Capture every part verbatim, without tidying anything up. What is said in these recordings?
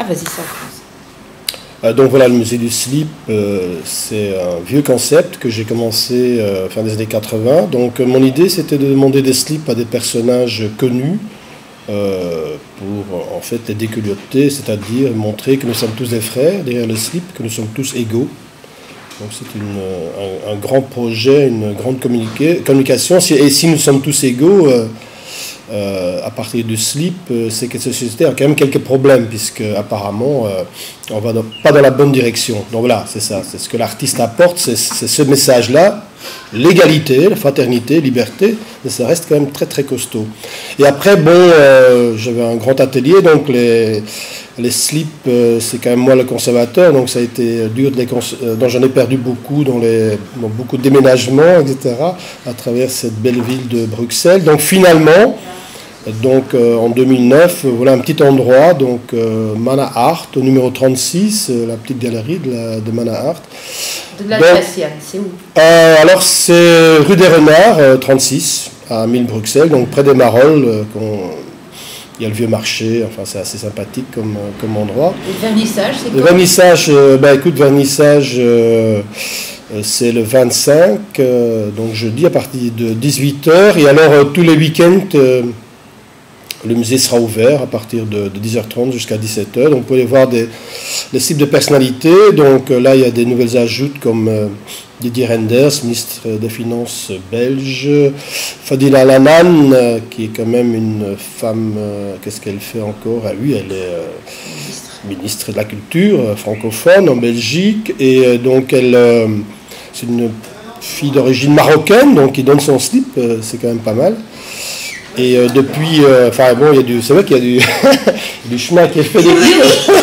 Ah, vas-y, ça commence. Euh, donc voilà, le musée du slip, euh, c'est un vieux concept que j'ai commencé euh, fin des années quatre-vingts. Donc euh, mon idée, c'était de demander des slips à des personnages connus euh, pour en fait les déculotter, c'est-à-dire montrer que nous sommes tous des frères derrière le slip, que nous sommes tous égaux. Donc c'est un, un grand projet, une grande communication. Et si nous sommes tous égaux, euh, euh, à partir du slip, euh, c'est que cette société a quand même quelques problèmes, puisque apparemment euh, on va dans, pas dans la bonne direction. Donc voilà, c'est ça, c'est ce que l'artiste apporte, c'est ce message-là, l'égalité, la fraternité, liberté, mais ça reste quand même très très costaud. Et après, bon, euh, j'avais un grand atelier, donc les... Les slips, euh, c'est quand même moi le conservateur, donc ça a été dur de les cons euh, donc j'en ai perdu beaucoup dans, les, dans beaucoup de déménagements, et cetera, à travers cette belle ville de Bruxelles. Donc finalement, donc, euh, en deux mille neuf, euh, voilà un petit endroit, donc euh, Mana Art, au numéro trente-six, euh, la petite galerie de, la, de Mana Art. De la Graciane, c'est où euh, Alors c'est rue des Renards, euh, trente-six, à mille Bruxelles, donc près des Marolles, euh, il y a le vieux marché, enfin c'est assez sympathique comme, comme endroit. Et le vernissage, c'est quoi? Le vernissage, euh, ben écoute, vernissage, euh, c'est le vingt-cinq, euh, donc jeudi à partir de dix-huit heures. Et alors euh, tous les week-ends, euh, le musée sera ouvert à partir de, de dix heures trente jusqu'à dix-sept heures. Donc vous pouvez voir des, des types de personnalités. Donc euh, là, il y a des nouvelles ajoutes comme euh, Didier Reynders, ministre des Finances belge, Fadila Laman, euh, qui est quand même une femme, euh, qu'est-ce qu'elle fait encore? Ah oui, elle est euh, ministre de la Culture euh, francophone en Belgique, et euh, donc elle, euh, c'est une fille d'origine marocaine, donc qui donne son slip, euh, c'est quand même pas mal. Et euh, depuis, enfin euh, bon, il y a du, c'est vrai qu'il y a du, du chemin qui est fait depuis.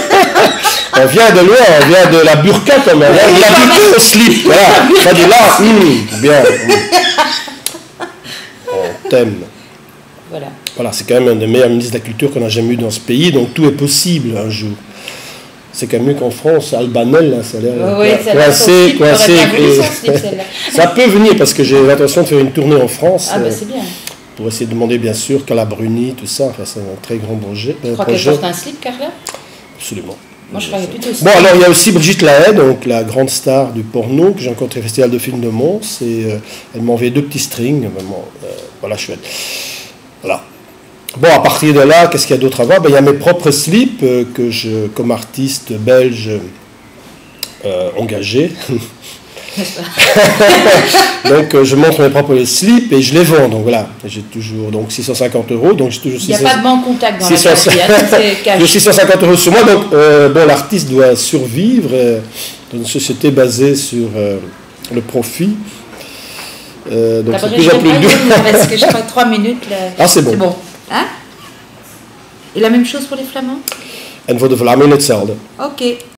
On vient de loin, on vient de la burqa quand même, hein, de la burqa au slip, voilà. Ça dit là, hum, bien. Hum. On t'aime. Voilà. Voilà, c'est quand même un des meilleurs ministres de la Culture qu'on a jamais eu dans ce pays, donc tout est possible un jour. C'est quand même mieux qu'en France, Albanel, là, ça a l'air oh oui, coincé, coincé. Ça peut venir parce que j'ai l'intention de faire une tournée en France. Ah ben c'est bien. Pour essayer de demander bien sûr Calabruni, tout ça, enfin, c'est un très grand projet. Tu crois qu'elle porte un slip, Carla? Absolument. Moi, je croyais plutôt aussi. Bon, alors il y a aussi Brigitte Lahaye, donc la grande star du porno, que j'ai rencontré au Festival de films de Mons, et euh, elle m'a envoyé deux petits strings, vraiment, euh, voilà, chouette. Voilà. Bon, à partir de là, qu'est-ce qu'il y a d'autre à voir? Ben, il y a mes propres slips euh, que je, comme artiste belge euh, engagé. Donc euh, je montre mes propres slips et je les vends, donc voilà, j'ai toujours donc six cent cinquante euros, donc j'ai toujours il n'y a pas de banque contact dans six cents, la six cent cinquante euros sur moi, donc euh, bon, l'artiste doit survivre euh, dans une société basée sur euh, le profit, euh, donc c'est plus en plus dur. Parce que je crois trois minutes là. Ah, c'est bon. bon. Hein? Et la même chose pour les Flamands? En voor de Vlamingen hetzelfde. Ok.